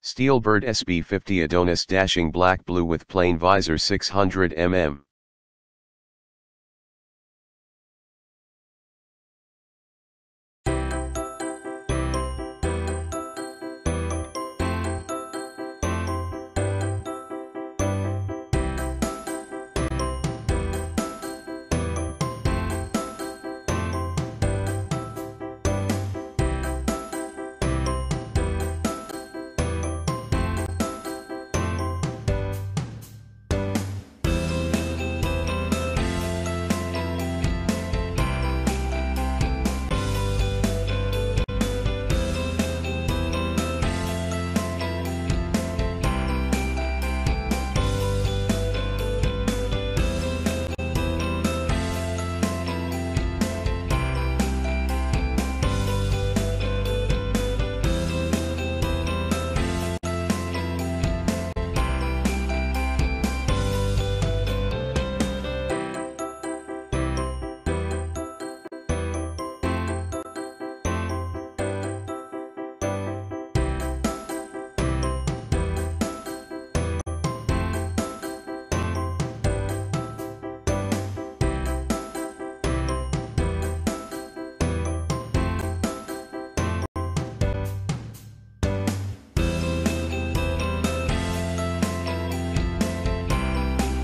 Steelbird SB50 Adonis dashing black blue with plain visor 600 mm.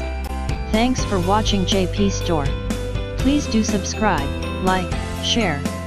Thanks for watching JP Store. Please do subscribe, like, share,